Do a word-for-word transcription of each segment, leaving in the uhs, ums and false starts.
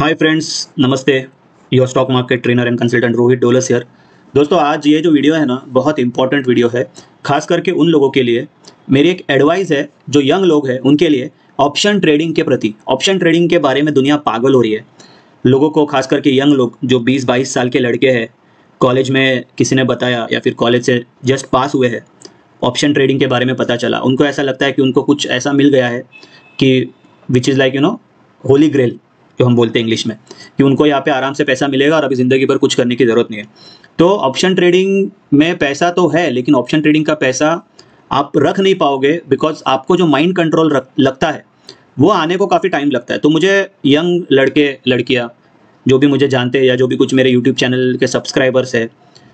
हाय friends, नमस्ते। Your stock market trainer and consultant Rohit Dolas here. दोस्तों, आज ये जो वीडियो है ना, बहुत इंपॉर्टेंट वीडियो है, खास करके उन लोगों के लिए। मेरी एक एडवाइस है जो यंग लोग हैं उनके लिए, ऑप्शन ट्रेडिंग के प्रति। ऑप्शन ट्रेडिंग के बारे में दुनिया पागल हो रही है। लोगों को, खास करके यंग लोग जो बीस बाईस साल के लड़के हैं, कॉलेज में किसी ने बताया या फिर कॉलेज से जस्ट पास हुए हैं, ऑप्शन ट्रेडिंग के बारे में पता चला, उनको ऐसा लगता है कि उनको कुछ ऐसा मिल गया है कि which is like you know holy grail, जो हम बोलते हैं इंग्लिश में, कि उनको यहाँ पे आराम से पैसा मिलेगा और अभी ज़िंदगी भर कुछ करने की ज़रूरत नहीं है। तो ऑप्शन ट्रेडिंग में पैसा तो है, लेकिन ऑप्शन ट्रेडिंग का पैसा आप रख नहीं पाओगे, बिकॉज आपको जो माइंड कंट्रोल रख लगता है वो आने को काफ़ी टाइम लगता है। तो मुझे यंग लड़के लड़कियाँ जो भी मुझे जानते हैं या जो भी कुछ मेरे यूट्यूब चैनल के सब्सक्राइबर्स है,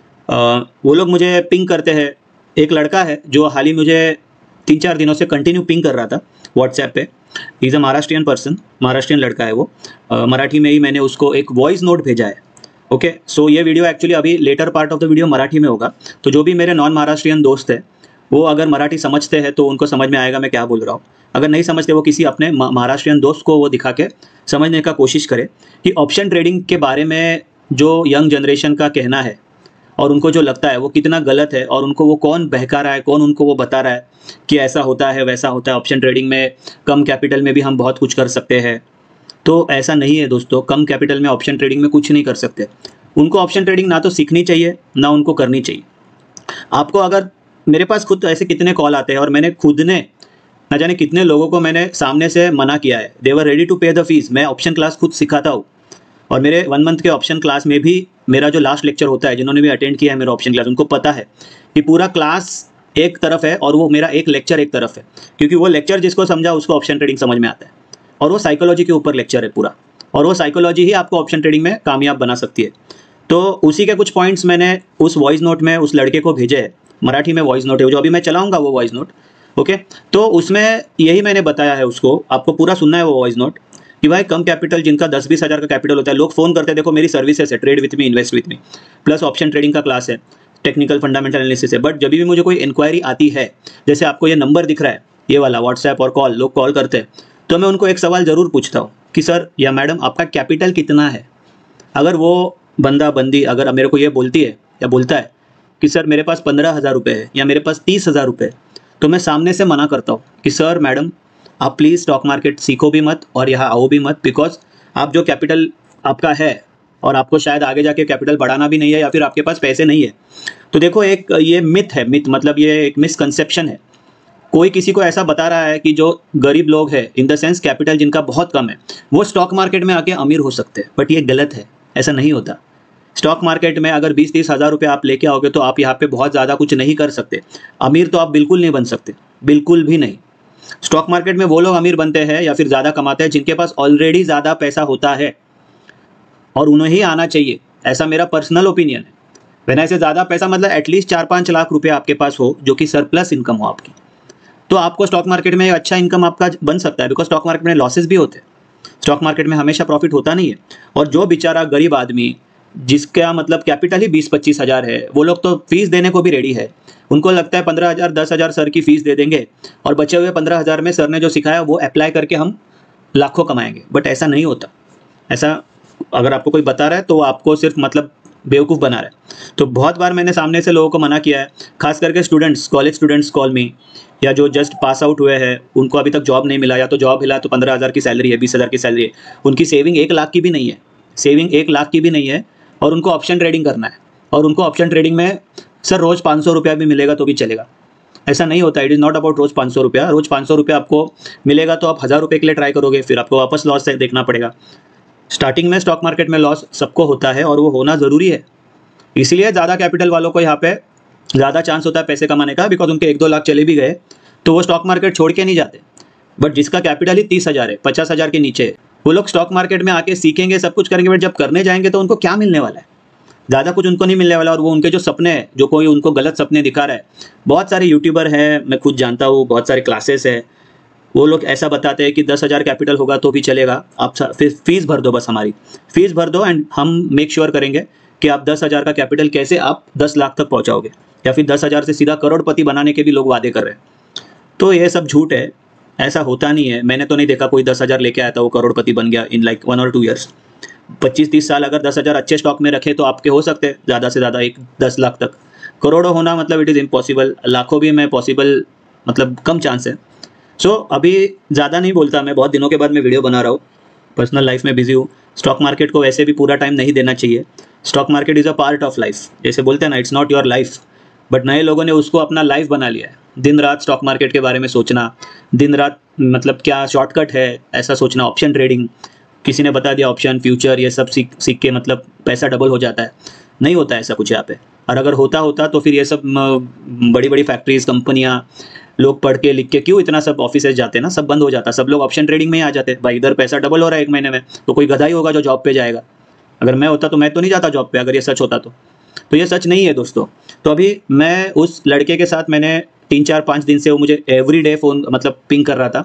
वो लोग मुझे पिंग करते हैं। एक लड़का है जो हाल ही मुझे तीन चार दिनों से कंटिन्यू पिंग कर रहा था व्हाट्सएप पे। Is a Maharashtrian person, Maharashtrian लड़का है वो। uh, मराठी में ही मैंने उसको एक वॉइस नोट भेजा है। ओके, सो ये वीडियो एक्चुअली अभी later part of the video Marathi में होगा। तो जो भी मेरे नॉन महाराष्ट्रियन दोस्त है वो अगर मराठी समझते हैं तो उनको समझ में आएगा मैं क्या बोल रहा हूँ। अगर नहीं समझते, वो किसी अपने महाराष्ट्रियन दोस्त को वो दिखा के समझने का कोशिश करे कि ऑप्शन ट्रेडिंग के बारे में जो यंग जनरेशन का कहना है और उनको जो लगता है वो कितना गलत है, और उनको वो कौन बहका रहा है, कौन उनको वो बता रहा है कि ऐसा होता है वैसा होता है, ऑप्शन ट्रेडिंग में कम कैपिटल में भी हम बहुत कुछ कर सकते हैं। तो ऐसा नहीं है दोस्तों, कम कैपिटल में ऑप्शन ट्रेडिंग में कुछ नहीं कर सकते। उनको ऑप्शन ट्रेडिंग ना तो सीखनी चाहिए ना उनको करनी चाहिए। आपको, अगर मेरे पास खुद ऐसे कितने कॉल आते हैं और मैंने खुद ने न जाने कितने लोगों को मैंने सामने से मना किया है, they were ready to pay the fees. मैं ऑप्शन क्लास खुद सिखाता हूँ और मेरे वन मंथ के ऑप्शन क्लास में भी मेरा जो लास्ट लेक्चर होता है, जिन्होंने भी अटेंड किया है मेरा ऑप्शन क्लास, उनको पता है कि पूरा क्लास एक तरफ है और वो मेरा एक लेक्चर एक तरफ है, क्योंकि वो लेक्चर जिसको समझा उसको ऑप्शन ट्रेडिंग समझ में आता है। और वो साइकोलॉजी के ऊपर लेक्चर है पूरा, और वो साइकोलॉजी ही आपको ऑप्शन ट्रेडिंग में कामयाब बना सकती है। तो उसी के कुछ पॉइंट्स मैंने उस वॉइस नोट में उस लड़के को भेजे है। मराठी में वॉइस नोट है जो अभी मैं चलाऊंगा वो वॉइस नोट। ओके, तो उसमें यही मैंने बताया है उसको, आपको पूरा सुनना है वो वॉइस नोट, कि भाई कम कैपिटल, जिनका दस बीस हज़ार का कैपिटल होता है, लोग फ़ोन करते हैं, देखो मेरी सर्विसेज है, trade with me, invest with me, plus option trading का क्लास है, टेक्निकल फंडामेंटल एनालिसिस है। बट जब भी मुझे कोई इंक्वायरी आती है, जैसे आपको ये नंबर दिख रहा है, ये वाला व्हाट्सएप और कॉल, लोग कॉल करते हैं, तो मैं उनको एक सवाल ज़रूर पूछता हूँ कि सर या मैडम आपका कैपिटल कितना है। अगर वो बंदा बंदी अगर मेरे को ये बोलती है या बोलता है कि सर मेरे पास पंद्रह हज़ार रुपये है या मेरे पास तीस हज़ार रुपये है, तो मैं सामने से मना करता हूँ कि सर मैडम आप प्लीज़ स्टॉक मार्केट सीखो भी मत और यहाँ आओ भी मत, बिकॉज आप जो कैपिटल आपका है और आपको शायद आगे जाके कैपिटल बढ़ाना भी नहीं है, या फिर आपके पास पैसे नहीं है। तो देखो, एक ये मिथ है, मिथ मतलब ये एक मिसकंसेप्शन है। कोई किसी को ऐसा बता रहा है कि जो गरीब लोग हैं, इन द सेंस कैपिटल जिनका बहुत कम है, वो स्टॉक मार्केट में आके अमीर हो सकते हैं, बट ये गलत है, ऐसा नहीं होता। स्टॉक मार्केट में अगर बीस तीस हज़ार रुपये आप लेके आओगे तो आप यहाँ पे बहुत ज़्यादा कुछ नहीं कर सकते। अमीर तो आप बिल्कुल नहीं बन सकते, बिल्कुल भी नहीं। स्टॉक मार्केट में वो लोग अमीर बनते हैं या फिर ज़्यादा कमाते हैं जिनके पास ऑलरेडी ज़्यादा पैसा होता है, और उन्हें ही आना चाहिए, ऐसा मेरा पर्सनल ओपिनियन है। वैसे ऐसे ज़्यादा पैसा मतलब एटलीस्ट चार पाँच लाख रुपए आपके पास हो, जो कि सरप्लस इनकम हो आपकी, तो आपको स्टॉक मार्केट में अच्छा इनकम आपका बन सकता है। बिकॉज स्टॉक मार्केट में लॉसेस भी होते हैं, स्टॉक मार्केट में हमेशा प्रॉफिट होता नहीं है। और जो बेचारा गरीब आदमी जिसका मतलब कैपिटल ही बीस पच्चीस हज़ार है, वो लोग तो फीस देने को भी रेडी है। उनको लगता है पंद्रह हज़ार दस हज़ार सर की फीस दे देंगे और बचे हुए पंद्रह हज़ार में सर ने जो सिखाया वो अप्लाई करके हम लाखों कमाएंगे। बट ऐसा नहीं होता। ऐसा अगर आपको कोई बता रहा है तो आपको सिर्फ मतलब बेवकूफ़ बना रहा है। तो बहुत बार मैंने सामने से लोगों को मना किया है, खास करके students, college students call me, या जो जस्ट पास आउट हुए हैं, उनको अभी तक जॉब नहीं मिला, या तो जॉब मिला तो पंद्रह हज़ार की सैलरी है, बीस हज़ार की सैलरी है, उनकी सेविंग एक लाख की भी नहीं है, सेविंग एक लाख की भी नहीं है, और उनको ऑप्शन ट्रेडिंग करना है। और उनको ऑप्शन ट्रेडिंग में सर रोज़ पाँच सौ रुपया भी मिलेगा तो भी चलेगा, ऐसा नहीं होता। इट इज़ नॉट अबाउट रोज़ पाँच सौ रुपया। रोज़ पाँच सौ रुपया आपको मिलेगा तो आप हज़ार रुपये के लिए ट्राई करोगे, फिर आपको वापस लॉस से देखना पड़ेगा। स्टार्टिंग में स्टॉक मार्केट में लॉस सबको होता है और वो होना ज़रूरी है। इसलिए ज़्यादा कैपिटल वालों को यहाँ पे ज़्यादा चांस होता है पैसे कमाने का, बिकॉज उनके एक दो लाख चले भी गए तो वो स्टॉक मार्केट छोड़ के नहीं जाते। बट जिसका कैपिटल ही तीस हज़ार है, पचास हज़ार के नीचे है, वो लोग स्टॉक मार्केट में आके सीखेंगे, सब कुछ करेंगे, बट जब करने जाएंगे तो उनको क्या मिलने वाला है? ज़्यादा कुछ उनको नहीं मिलने वाला। और वो उनके जो सपने हैं, जो कोई उनको गलत सपने दिखा रहा है, बहुत सारे यूट्यूबर हैं, मैं खुद जानता हूँ, बहुत सारे क्लासेस है, वो लोग ऐसा बताते हैं कि दस हज़ार कैपिटल होगा तो भी चलेगा, आप फिर फीस भर दो, बस हमारी फीस भर दो एंड हम मेक श्योर करेंगे कि आप दस हज़ार का कैपिटल कैसे आप दस लाख तक पहुँचाओगे, या फिर दस हज़ार से सीधा करोड़पति बनाने के भी लोग वादे कर रहे हैं। तो ये सब झूठ है। ऐसा होता नहीं है। मैंने तो नहीं देखा कोई दस हज़ार लेके आया था वो करोड़पति बन गया इन लाइक वन और टू ईयर्स। पच्चीस तीस साल अगर दस हज़ार अच्छे स्टॉक में रखे तो आपके हो सकते हैं ज़्यादा से ज़्यादा एक दस लाख तक। करोड़ों होना मतलब इट इज़ इम्पॉसिबल, लाखों भी मैं पॉसिबल मतलब कम चांस है। सो so, अभी ज़्यादा नहीं बोलता, मैं बहुत दिनों के बाद मैं वीडियो बना रहा हूँ, पर्सनल लाइफ में बिजी हूँ। स्टॉक मार्केट को वैसे भी पूरा टाइम नहीं देना चाहिए। Stock market is a part of life, जैसे बोलते हैं ना, it's not your life, but नए लोगों ने उसको अपना लाइफ बना लिया है। दिन रात स्टॉक मार्केट के बारे में सोचना, दिन रात मतलब क्या शॉर्टकट है ऐसा सोचना, ऑप्शन ट्रेडिंग, किसी ने बता दिया ऑप्शन फ्यूचर ये सब सीख सीख के मतलब पैसा डबल हो जाता है। नहीं होता है ऐसा कुछ यहाँ पे। और अगर होता होता तो फिर ये सब बड़ी बड़ी फैक्ट्रीज कंपनियाँ, लोग पढ़ के लिख के क्यों इतना सब ऑफिस जाते हैं ना, सब बंद हो जाता, सब लोग ऑप्शन ट्रेडिंग में ही आ जाते। भाई इधर पैसा डबल हो रहा है एक महीने में, तो कोई गधा ही होगा जो जॉब पे जाएगा। अगर मैं होता तो मैं तो नहीं जाता जॉब पे, अगर ये सच होता तो तो ये सच नहीं है दोस्तों। तो अभी मैं उस लड़के के साथ मैंने तीन चार पाँच दिन से वो मुझे एवरी डे फ़ोन मतलब पिंग कर रहा था,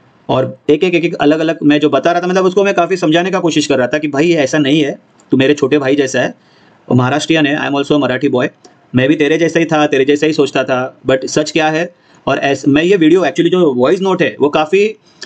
और एक एक एक एक अलग अलग मैं जो बता रहा था मतलब उसको मैं काफ़ी समझाने का कोशिश कर रहा था कि भाई ऐसा नहीं है, तू मेरे छोटे भाई जैसा है, वो महाराष्ट्रियन है, I am also Marathi boy, मैं भी तेरे जैसा ही था, तेरे जैसा ही सोचता था, बट सच क्या है। और ऐसे मैं ये वीडियो एक्चुअली जो वॉइस नोट है वो काफ़ी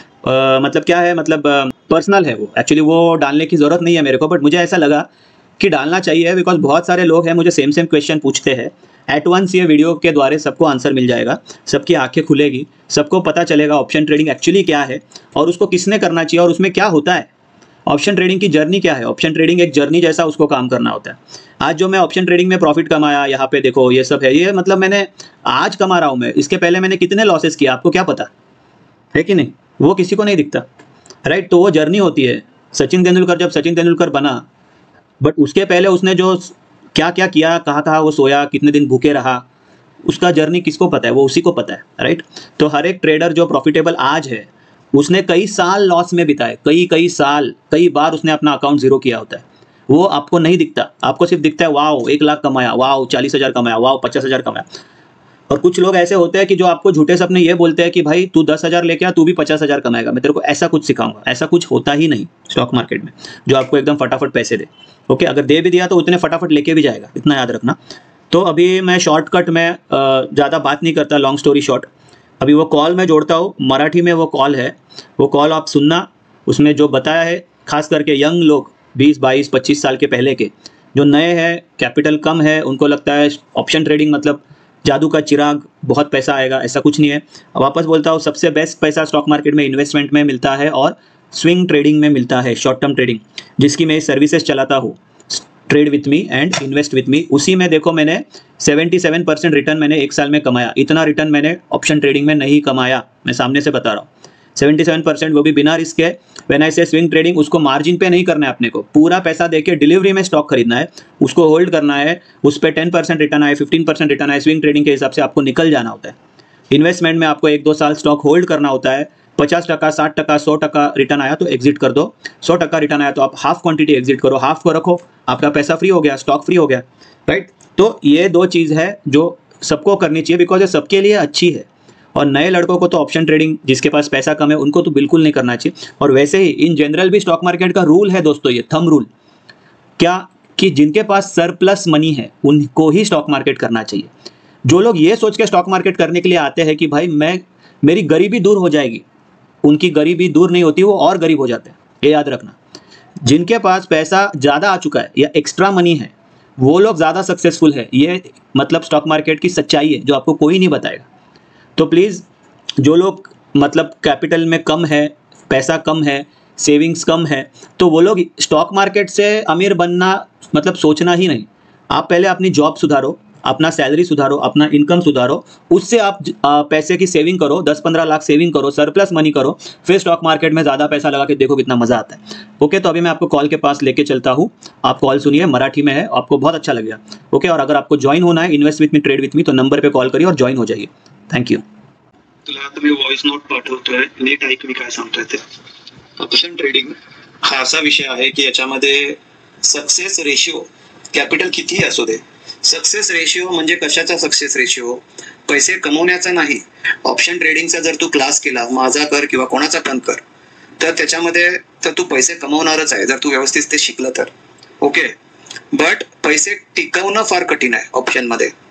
मतलब क्या है मतलब पर्सनल है, वो एक्चुअली वो डालने की ज़रूरत नहीं है मेरे को, बट मुझे ऐसा लगा कि डालना चाहिए, बिकॉज बहुत सारे लोग हैं मुझे सेम सेम क्वेश्चन पूछते हैं। एट वंस ये वीडियो के द्वारा सबको आंसर मिल जाएगा, सबकी आंखें खुलेगी, सबको पता चलेगा ऑप्शन ट्रेडिंग एक्चुअली क्या है और उसको किसने करना चाहिए और उसमें क्या होता है। ऑप्शन ट्रेडिंग की जर्नी क्या है, ऑप्शन ट्रेडिंग एक जर्नी जैसा उसको काम करना होता है। आज जो मैं ऑप्शन ट्रेडिंग में प्रॉफिट कमाया, यहाँ पे देखो ये सब है, ये मतलब मैंने आज कमा रहा हूँ मैं, इसके पहले मैंने कितने लॉसेस किया आपको क्या पता है कि नहीं, वो किसी को नहीं दिखता, राइट। तो वो जर्नी होती है। सचिन तेंदुलकर जब सचिन तेंदुलकर बना, बट उसके पहले उसने जो क्या क्या किया, कहाँ कहाँ वो सोया, कितने दिन भूखे रहा, उसका जर्नी किसको पता है, वो उसी को पता है, राइट। तो हर एक ट्रेडर जो प्रॉफिटेबल आज है उसने कई साल लॉस में बिताए, कई कई साल, कई बार उसने अपना अकाउंट जीरो किया होता है। वो आपको नहीं दिखता, आपको सिर्फ दिखता है वाओ एक लाख कमाया, वाओ चालीस हज़ार कमाया, वाओ पचास हज़ार कमाया। और कुछ लोग ऐसे होते हैं कि जो आपको झूठे सपने ये बोलते हैं कि भाई तू दस हज़ार लेके आ, तू भी पचास हज़ार कमाएगा, मैं तेरे को ऐसा कुछ सिखाऊंगा। ऐसा कुछ होता ही नहीं स्टॉक मार्केट में जो आपको एकदम फटाफट पैसे दे। ओके, अगर दे भी दिया तो उतने फटाफट लेके भी जाएगा, इतना याद रखना। तो अभी मैं शॉर्टकट में ज़्यादा बात नहीं करता, लॉन्ग स्टोरी शॉर्ट, अभी वो कॉल मैं जोड़ता हूँ, मराठी में वो कॉल है, वो कॉल आप सुनना। उसमें जो बताया है खास करके यंग लोग बीस बाईस पच्चीस साल के पहले के जो नए हैं, कैपिटल कम है, उनको लगता है ऑप्शन ट्रेडिंग मतलब जादू का चिराग, बहुत पैसा आएगा, ऐसा कुछ नहीं है। वापस बोलता हूँ, सबसे बेस्ट पैसा स्टॉक मार्केट में इन्वेस्टमेंट में मिलता है और स्विंग ट्रेडिंग में मिलता है, शॉर्ट टर्म ट्रेडिंग, जिसकी मैं सर्विसेज चलाता हूँ, trade with me and invest with me. उसी में देखो मैंने सतहत्तर परसेंट रिटर्न मैंने एक साल में कमाया। इतना रिटर्न मैंने ऑप्शन ट्रेडिंग में नहीं कमाया, मैं सामने से बता रहा हूँ। सतहत्तर परसेंट वो भी बिना रिस्क है। When I say swing trading, उसको मार्जिन पे नहीं करना है अपने को, पूरा पैसा देके डिलीवरी में स्टॉक खरीदना है, उसको होल्ड करना है, उस पर टेन परसेंट रिटर्न आए, फिफ्टीन परसेंट रिटर्न आए, स्विंग ट्रेडिंग के हिसाब से आपको निकल जाना होता है। इन्वेस्टमेंट में आपको एक दो साल स्टॉक होल्ड करना होता है, पचास टका साठ टका सौ टका रिटर्न आया तो एग्जिट कर दो, सौ टका रिटर्न आया तो आप हाफ क्वांटिटी एग्जिट करो, हाफ को रखो, आपका पैसा फ्री हो गया, स्टॉक फ्री हो गया, राइट। तो ये दो चीज़ है जो सबको करनी चाहिए, बिकॉज ये सबके लिए अच्छी है। और नए लड़कों को तो ऑप्शन ट्रेडिंग, जिसके पास पैसा कम है उनको तो बिल्कुल नहीं करना चाहिए। और वैसे ही इन जनरल भी स्टॉक मार्केट का रूल है दोस्तों, ये थंब रूल क्या, कि जिनके पास सरप्लस मनी है उनको ही स्टॉक मार्केट करना चाहिए। जो लोग ये सोच के स्टॉक मार्केट करने के लिए आते हैं कि भाई मैं मेरी गरीबी दूर हो जाएगी, उनकी गरीबी दूर नहीं होती, वो और गरीब हो जाते हैं, ये याद रखना। जिनके पास पैसा ज़्यादा आ चुका है या एक्स्ट्रा मनी है वो लोग ज़्यादा सक्सेसफुल है, ये मतलब स्टॉक मार्केट की सच्चाई है जो आपको कोई नहीं बताएगा। तो प्लीज़ जो लोग मतलब कैपिटल में कम है, पैसा कम है, सेविंग्स कम है, तो वो लोग स्टॉक मार्केट से अमीर बनना मतलब सोचना ही नहीं। आप पहले अपनी जॉब सुधारो, अपना सैलरी सुधारो, अपना इनकम सुधारो, उससे आप आ, पैसे की सेविंग करो, दस पंद्रह लाख सेविंग करो, सरप्लस मनी करो, फिर स्टॉक मार्केट में ज़्यादा पैसा लगा के देखो कितना मज़ा आता है। ओके, तो अभी मैं आपको कॉल के पास लेके चलता हूँ, आप कॉल सुनिए, मराठी में है, आपको बहुत अच्छा लगेगा। ओके, और अगर आपको ज्वाइन होना है invest with me trade with me, तो नंबर पर कॉल करिए और ज्वाइन हो जाइए। Thank you. तुला आता मी व्हॉइस नोट पाठवतोय, नीट ऐक मी काय सांगतोय ते. ऑप्शन ट्रेडिंग हा असा विषय आहे की याच्यामध्ये सक्सेस रेशिओ कॅपिटल कितीही असू दे, सक्सेस रेशिओ म्हणजे कशाचा सक्सेस रेशिओ, पैसे कमवण्याचा नाही. ऑप्शन ट्रेडिंगचा जर तू क्लास केला, माझा कर किंवा कोणाचा पण कर, तर त्याच्यामध्ये तर तू पैसे कमवणारच आहे जर तू व्यवस्थित ते शिकलं तर. ओके, बट पैसे टिकवणं फार कठीण आहे ऑप्शन मध्ये.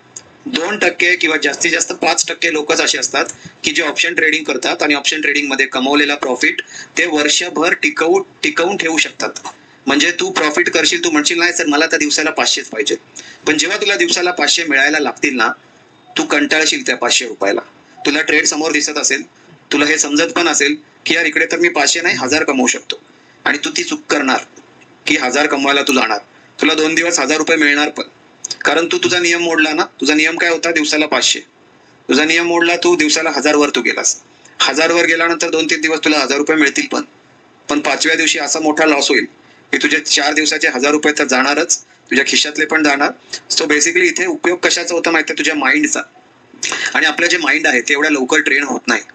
दोन टक्के किंवा जास्तीत जास्त पाच टक्के लोकच असे असतात की जे ऑप्शन ट्रेडिंग करतात आणि ऑप्शन ट्रेडिंग मध्ये कमवलेला प्रॉफिट ते वर्षभर टिकवू टिकवून ठेवू शकतात. म्हणजे तू प्रॉफिट करशील, तू म्हणशील नाही सर मला तर दिवसाला पाचशेच पाहिजे, पण जेव्हा तुला दिवसाला पाचशे मिळायला लागतील ना, तू कंटाळशील त्या पाचशे रुपयाला. तुला ट्रेड समोर दिसत असेल, तुला हे समजत पण असेल की यार इकडे तर मी पाचशे नाही हजार कमवू शकतो, आणि तू ती चूक करणार की हजार कमवायला तू जाणार. तुला दोन दिवस हजार रुपये मिळणार पण, कारण तू तुझा नियम मोडला ना. तुझा नियम काय होता? दिवसाला पाचशे. तुझा नियम मोडला, तू दिवसाला हजार वर तू गेलास. हजार वर गेल्यानंतर दोन तीन दिवस तुला हजार रुपये मिळतील पण पण पाचव्या दिवशी असा मोठा लॉस होईल की तुझे चार दिवसाचे हजार रुपये तर जाणारच, तुझ्या खिशातले पण जाणार. सो बेसिकली इथे उपयोग कशाचा होता माहिती आहे? तुझ्या माइंडचा. आणि आपलं जे माइंड आहे ते एवढ्या लवकर ट्रेन होत नाही.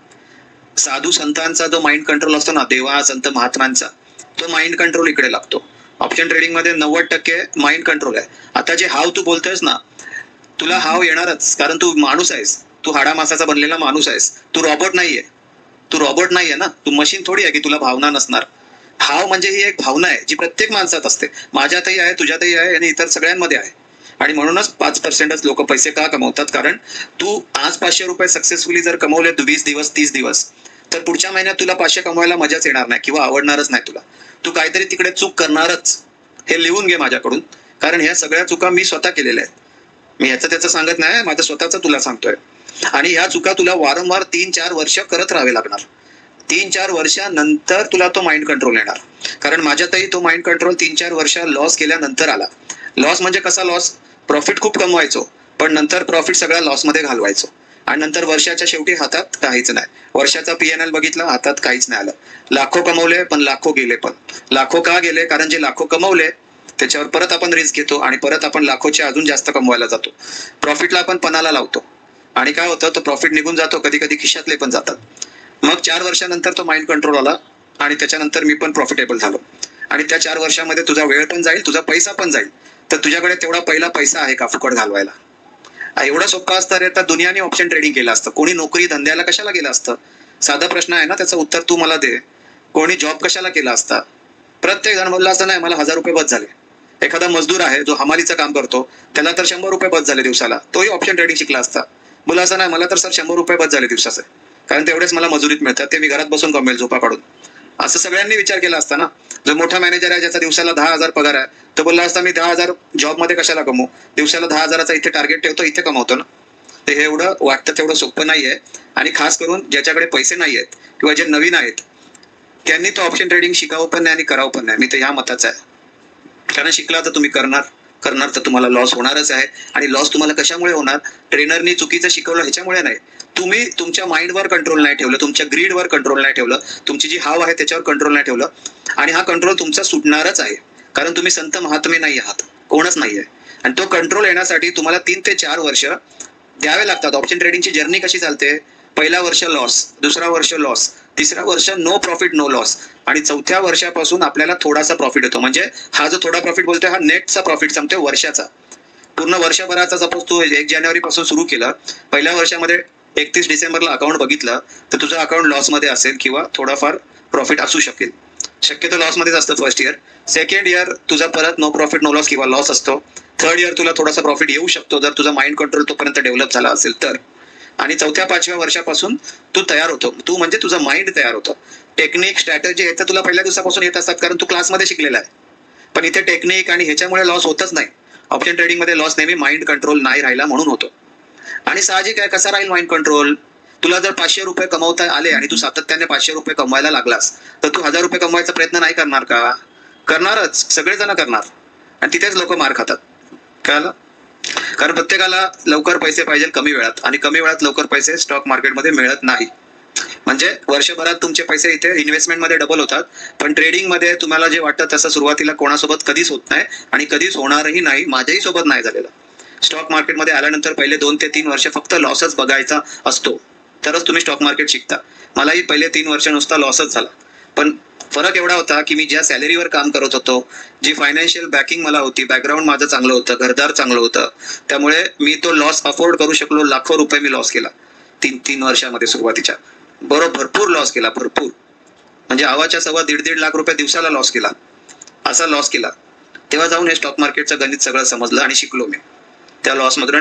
साधू संतांचा जो माइंड कंट्रोल असतो ना, देवा संत महात्मांचा, तो माइंड कंट्रोल इकडे लागतो. ऑप्शन ट्रेडिंग मध्ये नव्वद टक्के माइंड कंट्रोल आहे. आता जे हाव तू बोलतोयस ना, तुला हाव येणारच, कारण तू माणूस आहेस, तू हाडामासाचा बनलेला माणूस आहेस, तू रॉबोट नाहीये. तू रॉबोट नाहीये ना, तू मशीन थोडी आहे की तुला भावना नसणार. हाव म्हणजे ही एक भावना आहे जी प्रत्येक माणसात असते, माझ्यातही आहे, तुझ्यातही आहे आणि इतर सगळ्यांमध्ये आहे. आणि म्हणूनच पाच पर्सेंटच लोक पैसे का कमवतात? कारण तू आज पाचशे रुपये सक्सेसफुली जर कमवले वीस दिवस तीस दिवस, तर पुढच्या महिन्यात तुला पाचशे कमवायला मजाच येणार नाही किंवा आवडणारच नाही तुला. तू काहीतरी तिकडे चूक करणारच. हे लिहून घे माझ्याकडून, कारण ह्या सगळ्या चुका मी स्वतः केलेल्या आहेत. मी ह्याचं त्याचं सांगत नाही, माझं स्वतःच तुला सांगतोय. आणि ह्या चुका तुला वारंवार तीन चार वर्ष करत राहावे लागणार. तीन चार वर्षानंतर तुला तो माइंड कंट्रोल येणार. कारण माझ्यातही तो माइंड कंट्रोल तीन चार वर्ष लॉस केल्यानंतर आला. लॉस म्हणजे कसा लॉस? प्रॉफिट खूप कमवायचो, पण नंतर प्रॉफिट सगळा लॉस मध्ये घालवायचो, आणि नंतर वर्षाच्या शेवटी हातात काहीच नाही. वर्षाचा पी एन एल बघितला, हातात काहीच नाही आलं. लाखो कमवले पण लाखो गेले. पण लाखो का गेले? कारण जे लाखो कमवले त्याच्यावर परत आपण रिस्क घेतो आणि परत आपण लाखोचे अजून जास्त कमवायला जातो. प्रॉफिटला आपण पणाला लावतो आणि काय होतं, तो प्रॉफिट निघून जातो, कधी कधी खिशातले पण जातात. मग चार वर्षानंतर तो माइंड कंट्रोल आला आणि त्याच्यानंतर मी पण प्रॉफिटेबल झालो. आणि त्या चार वर्षामध्ये तुझा वेळ पण जाईल, तुझा पैसा पण जाईल. तर तुझ्याकडे तेवढा पहिला पैसा आहे का फुकट घालवायला? एवढं सोपं असतं रे, तर दुनियाने ऑप्शन ट्रेडिंग केलं असतं. कोणी नोकरी धंद्याला कशाला गेलं असतं? साधा प्रश्न आहे ना, त्याचं उत्तर तू मला दे. कोणी जॉब कशाला केला असता? प्रत्येक जण बोलला असता नाही मला हजार रुपये बस झाले. एखादा मजदूर आहे जो हमालीचं काम करतो, त्याला तर शंभर रुपये बस झाले दिवसाला, तोही ऑप्शन ट्रेडिंग शिकला असता. बोला असं नाही मला तर सर शंभर रुपये बस झाले दिवसाचे, कारण तेवढेच मला मजुरीत मिळतात, ते मी घरात बसून कमवेल झोपा काढून. असं सगळ्यांनी विचार केला असता ना. जो मोठा मॅनेजर आहे ज्याचा दिवसाला दहा हजार पगार आहे, तो बोलला असता मी दहा हजार जॉबमध्ये कशाला कमवू, दिवसाला दहा हजाराचा इथे टार्गेट ठेवतो, इथे कमवतो ना. ते हे एवढं वाटतं तेवढं सोपं नाहीये. आणि खास करून ज्याच्याकडे पैसे नाही आहेत किंवा जे नवीन आहेत त्यांनी तो ऑप्शन ट्रेडिंग शिकावं पण नाही आणि करावं पण नाही. मी तर ह्या मताचा आहे. कारण शिकला तर तुम्ही करणार, करणार तर तुम्हाला लॉस होणारच आहे. आणि लॉस तुम्हाला कशामुळे होणार? ट्रेनरनी चुकीचं शिकवलं ह्याच्यामुळे नाही. तुम्ही तुमच्या माइंडवर कंट्रोल नाही ठेवलं, तुमच्या ग्रीडवर कंट्रोल नाही ठेवलं, तुमची जी हाव आहे त्याच्यावर कंट्रोल नाही ठेवलं. आणि हा कंट्रोल तुमचा सुटणारच आहे, कारण तुम्ही संत महात्मे नाही आहात, कोणच नाहीये. आणि तो कंट्रोल येण्यासाठी तुम्हाला तीन ते चार वर्ष द्यावे लागतात. ऑप्शन ट्रेडिंगची जर्नी कशी चालते? पहिला वर्ष लॉस, दुसरा वर्ष लॉस, तिसरा वर्ष नो प्रॉफिट नो लॉस, आणि चौथ्या वर्षापासून आपल्याला थोडासा प्रॉफिट येतो. म्हणजे हा जो थोडा प्रॉफिट बोलतोय हा नेटचा प्रॉफिट सांगतोय वर्षाचा. पूर्ण वर्षभराचा सपोज तू एक जानेवारी पासून सुरू केलं, पहिल्या वर्षामध्ये एकतीस डिसेंबरला अकाउंट बघितलं तर तुझं अकाउंट लॉस मध्ये असेल किंवा थोडाफार प्रॉफिट असू शकेल. शक्यतो लॉस मध्येच असतं फर्स्ट इयर. सेकंड इयर तुझा परत नो प्रॉफिट नो लॉस किंवा लॉस असतो. थर्ड इयर तुला थोडासा प्रॉफिट येऊ शकतो जर तुझा माइंड कंट्रोल तोपर्यंत डेव्हलप झाला असेल तर. आणि चौथ्या पाचव्या वर्षापासून तू तयार होतो, तू म्हणजे तुझं माइंड तयार होतं. टेक्निक स्ट्रॅटेजी हे तर तुला पहिल्या दिवसापासून येत असतात, कारण तू क्लासमध्ये शिकलेला आहे. पण इथे टेक्निक आणि ह्याच्यामुळे लॉस होतच नाही. ऑप्शन ट्रेडिंग मध्ये लॉस नेहमी माइंड कंट्रोल नाही राहिला म्हणून होतो. आणि साहजिक आहे, कसा राहील माइंड कंट्रोल? तुला जर पाचशे रुपये कमवता आले आणि तू सातत्याने पाचशे रुपये कमवायला लागलास तर तू हजार रुपये कमवायचा प्रयत्न नाही करणार का? करणारच, सगळेजण करणार. आणि तिथेच लोक मार खातात. कळलं? कारण प्रत्येकाला लवकर पैसे पाहिजे कमी वेळात, आणि कमी वेळात लवकर पैसे स्टॉक मार्केटमध्ये मिळत नाही. म्हणजे वर्षभरात तुमचे पैसे इथे इन्व्हेस्टमेंटमध्ये डबल होतात, पण ट्रेडिंगमध्ये तुम्हाला जे वाटतं तसं सुरुवातीला कोणासोबत कधीच होत नाही आणि कधीच होणारही नाही. माझ्याही सोबत नाही झालेलं. स्टॉक मार्केटमध्ये आल्यानंतर पहिले दोन ते तीन वर्ष फक्त लॉसच बघायचा असतो, तरच तुम्ही स्टॉक मार्केट शिकता. मलाही पहिले तीन वर्ष नुसता लॉसच झाला. पण फरक एवढा होता की मी ज्या सॅलरीवर काम करत होतो, जी फायनान्शियल बॅकिंग मला होती, बॅकग्राऊंड माझं चांगलं होतं, घरदार चांगलं होतं, त्यामुळे मी तो लॉस अफोर्ड करू शकलो. लाखो रुपये मी लॉस केला तीन तीन वर्षामध्ये सुरुवातीच्या. बरोबर भरपूर लॉस केला, भरपूर. म्हणजे आवाच्या सव्वा दीड दीड लाख रुपये दिवसाला लॉस केला, असा लॉस केला. तेव्हा जाऊन हे स्टॉक मार्केटचं गणित सगळं समजलं आणि शिकलो मी त्या लॉसमधून. आणि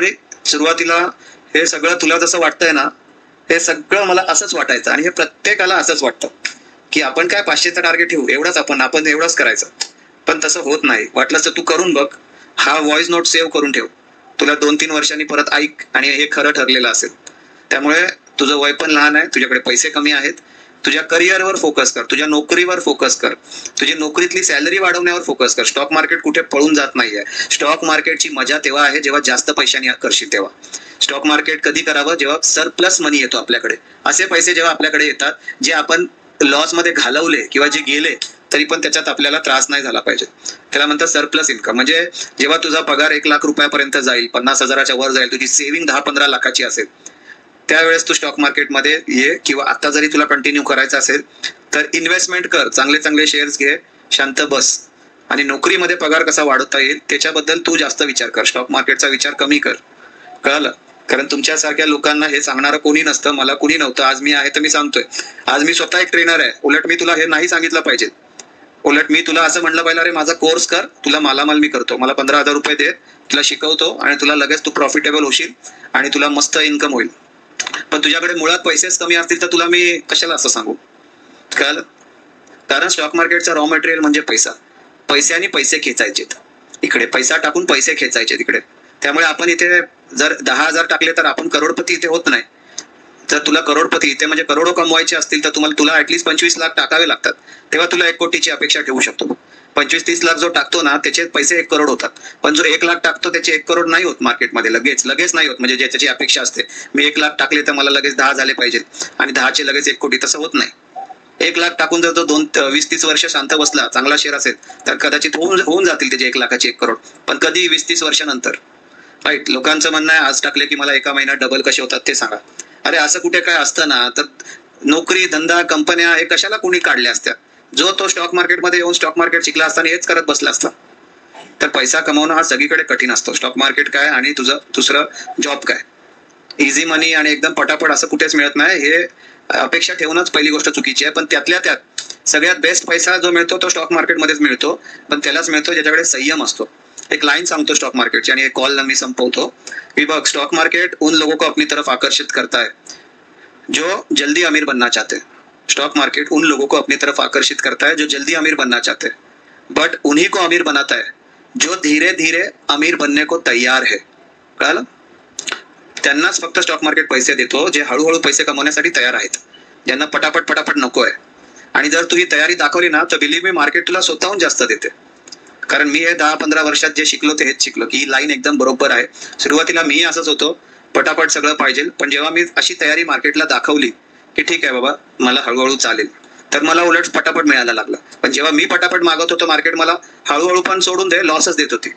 सुरुवातीला हे सगळं तुला जसं वाटतंय ना, हे सगळं मला असंच वाटायचं आणि हे प्रत्येकाला असंच वाटतं की आपण काय पाचशेचं टार्गेट ठेवू, एवढंच आपण आपण एवढंच करायचं. पण तसं होत नाही. वाटलं तर तू करून बघ, हा व्हॉइस नोट सेव्ह करून ठेव, तुला दोन तीन वर्षांनी परत ऐक आणि हे खरं ठरलेलं असेल. त्यामुळे तुझं वय पण लहान आहे, तुझ्याकडे पैसे कमी आहेत, तुझ्या करिअरवर फोकस कर, तुझ्या नोकरीवर फोकस कर, तुझी नोकरीतली सॅलरी वाढवण्यावर फोकस कर. स्टॉक मार्केट कुठे पळून जात नाहीये. स्टॉक मार्केटची मजा तेव्हा आहे जेव्हा जास्त पैशांनी करशील तेव्हा. स्टॉक मार्केट कधी करावं, जेव्हा सरप्लस मनी येतो आपल्याकडे. असे पैसे जेव्हा आपल्याकडे येतात जे आपण लॉस मध्ये घालवले किंवा जे गेले तरी पण त्याच्यात आपल्याला त्रास नाही झाला पाहिजे, त्याला म्हणतात सरप्लस इन्कम. म्हणजे जेव्हा तुझा पगार एक लाख रुपयापर्यंत जाईल, पन्नास हजाराच्या वर जाईल, तुझी सेव्हिंग दहा पंधरा लाखाची असेल, त्यावेळेस तू स्टॉक मार्केटमध्ये ये. किंवा आता जरी तुला कंटिन्यू करायचं असेल तर इन्व्हेस्टमेंट कर, चांगले चांगले शेअर्स घे, शांत बस. आणि नोकरीमध्ये पगार कसा वाढवता येईल त्याच्याबद्दल तू जास्त विचार कर, स्टॉक मार्केटचा विचार कमी कर. कळलं? कारण तुमच्यासारख्या लोकांना हे सांगणारं कोणी नसतं, मला कोणी नव्हतं. आज मी आहे तर मी सांगतोय. आज मी स्वतः एक ट्रेनर आहे. उलट मी तुला हे नाही सांगितलं पाहिजे, उलट मी तुला असं म्हणलं पाहिजे, अरे माझा कोर्स कर, तुला मालामाल मी करतो, मला पंधरा हजार रुपये दे, तुला शिकवतो आणि तुला लगेच तू प्रॉफिटेबल होशील आणि तुला मस्त इन्कम होईल. पण तुझ्याकडे मुळात पैसेच कमी असतील तर तुला मी कशाला असं सांगू. कळलं? कारण स्टॉक मार्केटचा रॉ मटेरियल म्हणजे पैसा. पैशाने पैसे खेचायचेत इकडे, पैसा टाकून पैसे खेचायचे तिकडे. त्यामुळे आपण इथे जर दहा हजार टाकले तर आपण करोडपती इथे होत नाही. जर तुला करोडपती इथे म्हणजे करोडो कमवायचे असतील तर तुम्हाला तुला ऍटलीस्ट पंचवीस लाख टाकावे लागतात, तेव्हा तुला एक कोटीची अपेक्षा ठेवू शकतो. पंचवीस तीस लाख जो टाकतो ना त्याचे पैसे एक करोड होतात. पण जो एक लाख टाकतो त्याचे एक करोड नाही होत मार्केटमध्ये लगेच लगेच नाही होत. म्हणजे ज्याची अपेक्षा असते मी एक लाख टाकले तर मला लगेच दहा झाले पाहिजे आणि दहाचे लगेच एक कोटी, तसं होत नाही. एक लाख टाकून जर तो दोन वीस तीस वर्ष शांत बसला, चांगला शेअर असेल तर कदाचित होऊन होऊन जातील त्याचे एक लाखाचे एक करोड. पण कधी वीस तीस वर्षानंतर. राईट? लोकांचं म्हणणं आहे आज टाकले की मला एका महिन्यात डबल कसे होतात ते सांगा. अरे असं कुठे काय असतं ना. तर नोकरी धंदा कंपन्या हे कशाला कुणी काढल्या असत्या. जो तो स्टॉक मार्केटमध्ये येऊन स्टॉक मार्केट शिकला असताना हेच करत बसला असता. तर पैसा कमवणं हा सगळीकडे कठीण असतो. स्टॉक मार्केट काय आणि तुझं दुसरं जॉब काय, इझी मनी आणि एकदम पटापट असं कुठेच मिळत नाही. हे अपेक्षा ठेवणंच पहिली गोष्ट चुकीची आहे. पण त्यातल्या त्यात सगळ्यात बेस्ट पैसा जो मिळतो तो स्टॉक मार्केटमध्येच मिळतो. पण त्यालाच मिळतो ज्याच्याकडे संयम असतो. एक लाईन सांगतो स्टॉक मार्केटची आणि एक कॉल मी संपवतो की बघ, स्टॉक मार्केट उन लोगों को अपनी तरफ आकर्षित करता है जो जल्दी अमीर बनना चाहते हैं. स्टॉक मार्केट उन लोगों को अपनी तरफ आकर्षित करता है जो जल्दी अमीर बनना चाहते हैं, बट उन्हीं को अमीर बनाता है जो धीरे धीरे अमीर बनने को तैयार है. कळलं? त्यांनाच फक्त स्टॉक मार्केट पैसे देतो जे हळूहळू पैसे कमवण्यासाठी तयार आहेत, ज्यांना पटापट पटापट नको आहे. आणि जर तू ही तयारी दाखवली ना तर बिलीव्ह मी मार्केट तुला स्वतःहून जास्त देते. कारण मी हे दहा पंधरा वर्षात जे शिकलो ते हेच शिकलो की ही लाईन एकदम बरोबर आहे. सुरुवातीला मी असंच होतो, पटापट सगळं पाहिजे. पण जेव्हा मी अशी तयारी मार्केटला दाखवली की ठीक आहे बाबा मला हळूहळू चालेल, तर मला उलट पटापट मिळायला लागलं. पण जेव्हा मी पटापट मागत होतो मार्केट मला हळूहळू पण सोडून दे लॉसच देत होती.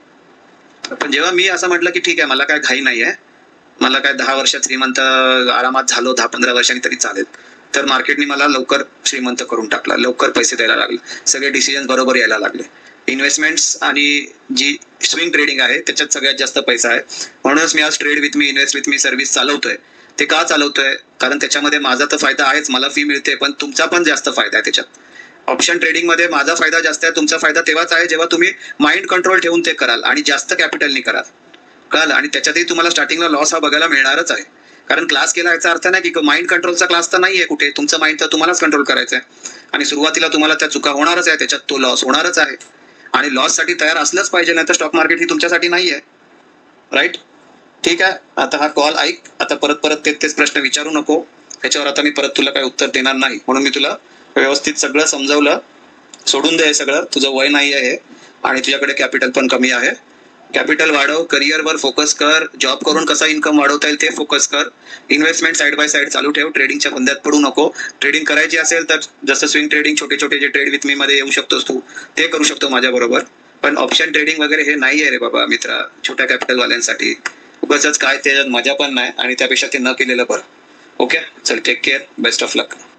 पण जेव्हा मी असं म्हटलं की ठीक आहे मला काय घाई नाही आहे, मला काय दहा वर्षात श्रीमंत आरामात झालो, दहा पंधरा वर्षांनी तरी चालेल, तर मार्केटने मला लवकर श्रीमंत करून टाकला, लवकर पैसे द्यायला लागले, सगळे डिसिजन बरोबर यायला लागले. इन्व्हेस्टमेंट्स आणि जी स्विंग ट्रेडिंग आहे त्याच्यात सगळ्यात जास्त पैसा आहे. म्हणूनच मी आज trade with me, invest with me service चालवतोय. ते का चालवतोय? कारण त्याच्यामध्ये माझा तर फायदा आहेच, मला फी मिळते, पण तुमचा पण जास्त फायदा आहे त्याच्यात. ऑप्शन ट्रेडिंग मध्ये माझा फायदा जास्त आहे, तुमचा फायदा तेव्हाच आहे जेव्हा तुम्ही माइंड कंट्रोल ठेवून ते कराल आणि जास्त कॅपिटलनी कराल. कळलं? आणि त्याच्यातही तुम्हाला स्टार्टिंगला लॉस हा बघायला मिळणारच आहे. कारण क्लास केला याचा अर्थ नाही की माइंड कंट्रोलचा क्लास तर नाहीये कुठे, तुमचं माइंड तर तुम्हालाच कंट्रोल करायचं आहे. आणि सुरुवातीला तुम्हाला त्या चुका होणारच आहे, त्याच्यात तो लॉस होणारच आहे. आणि लॉस साठी तयार असलंच पाहिजे, नाही तर स्टॉक मार्केट ही तुमच्यासाठी नाहीये. राईट? ठीक आहे. आता हा कॉल ऐक, आता परत परत तेच तेच प्रश्न विचारू नको. त्याच्यावर आता मी परत तुला काही उत्तर देणार नाही. म्हणून मी तुला व्यवस्थित सगळं समजावलं. सोडून दे हे सगळं, तुझं वय नाही आहे आणि तुझ्याकडे कॅपिटल पण कमी आहे. कॅपिटल वाढव, करिअरवर फोकस कर, जॉब करून कसा इन्कम वाढवता येईल ते फोकस कर, इन्व्हेस्टमेंट साईड बाय साईड चालू ठेव, ट्रेडिंगच्या फंद्यात पडू नको. ट्रेडिंग करायची असेल तर जसं स्विंग ट्रेडिंग, छोटे छोटे जे ट्रेड विथ मी मध्ये येऊ शकतोस तू, ते करू शकतो माझ्या बरोबर. पण ऑप्शन ट्रेडिंग वगैरे हे नाही आहे रे बाबा मित्रा, छोट्या कॅपिटलवाल्यांसाठी. उगाचच काय त्याच्यात मजा पण नाही आणि त्यापेक्षा ते न केलेलं बरं. ओके, चल take care, best of luck.